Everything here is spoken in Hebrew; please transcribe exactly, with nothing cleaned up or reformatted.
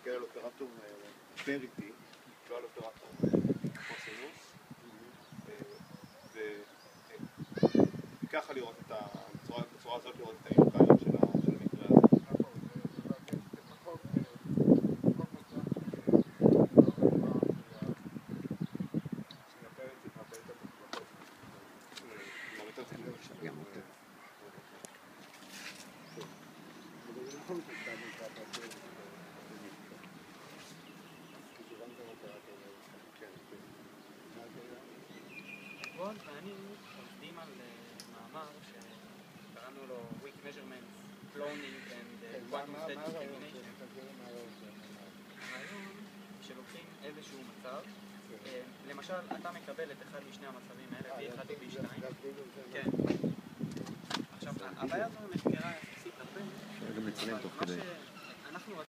להסתכל על אופרטור פריטי, לא על אופרטור קוסינוס, וככה לראות את ה... בצורה הזאת לראות את האינוקאים של המקרה הזה. רון ואני עובדים על מאמר שקראנו לו Weak Measurements, Cloning and Quantum State Determination. הרעיון שלוקחים איזשהו מצב, למשל אתה מקבל את אחד משני המצבים האלה, בי אחד ו-בי שתיים. כן. עכשיו הבעיה הזו נחקרה יחסית הרבה, אבל מה שאנחנו